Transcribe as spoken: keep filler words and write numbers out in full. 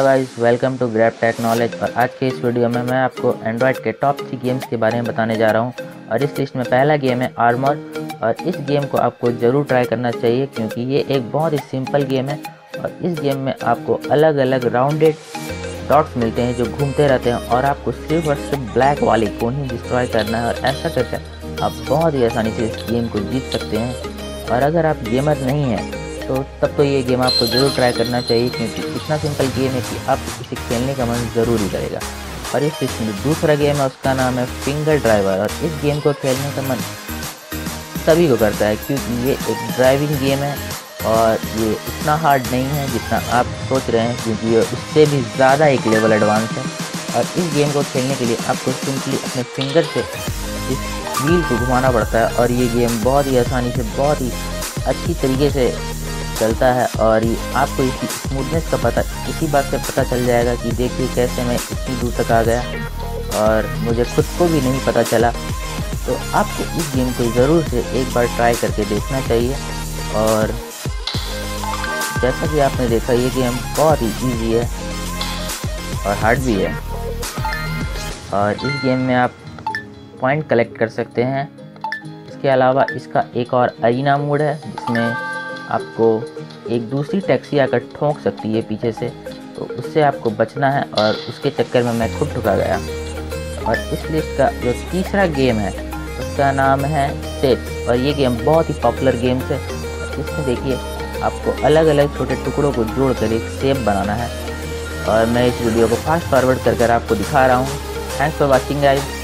Guys, welcome to Grab Tech Knowledge. और आज के इस वीडियो में मैं आपको एंड्रॉयड के टॉप थ्री गेम्स के बारे में बताने जा रहा हूं। और इस लिस्ट में पहला गेम है आर्मर। और इस गेम को आपको ज़रूर ट्राई करना चाहिए क्योंकि ये एक बहुत ही सिंपल गेम है। और इस गेम में आपको अलग अलग राउंडेड डॉट्स मिलते हैं जो घूमते रहते हैं और आपको सिर्फ और सिर्फ ब्लैक वाले को ही डिस्ट्रॉय करना है। और ऐसा करके आप बहुत ही आसानी से इस गेम को जीत सकते हैं। और अगर आप गेमर नहीं हैं तो तब तो ये गेम आपको ज़रूर ट्राई करना चाहिए क्योंकि इतना सिंपल गेम है कि आप इसे खेलने का मन ज़रूर ही करेगा। और इस लिस्ट में दूसरा गेम है, उसका नाम है फिंगर ड्राइवर। और इस गेम को खेलने का मन सभी को करता है क्योंकि ये एक ड्राइविंग गेम है और ये इतना हार्ड नहीं है जितना आप सोच रहे हैं, क्योंकि ये उससे भी ज़्यादा एक लेवल एडवांस है। और इस गेम को खेलने के लिए आपको सिंपली अपने फिंगर से इस व्हील को घुमाना पड़ता है। और ये गेम बहुत ही आसानी से, बहुत ही अच्छी तरीके से चलता है। और ये आपको इसकी स्मूथनेस का पता इसी बात से पता चल जाएगा कि देखिए कैसे मैं इतनी दूर तक आ गया और मुझे खुद को भी नहीं पता चला। तो आपको इस गेम को ज़रूर से एक बार ट्राई करके देखना चाहिए। और जैसा कि आपने देखा, ये गेम बहुत ही इजी है और हार्ड भी है। और इस गेम में आप पॉइंट कलेक्ट कर सकते हैं। इसके अलावा इसका एक और अरीना मोड है जिसमें आपको एक दूसरी टैक्सी आकर ठोंक सकती है पीछे से, तो उससे आपको बचना है। और उसके चक्कर में मैं खुद ठुका गया। और इस लिस्ट का जो तीसरा गेम है उसका नाम है सेप्स। और ये गेम बहुत ही पॉपुलर गेम्स है। इसमें देखिए आपको अलग अलग छोटे टुकड़ों को जोड़कर एक शेप बनाना है। और मैं इस वीडियो को फास्ट फॉरवर्ड कर कर आपको दिखा रहा हूँ। Thanks for watching guys.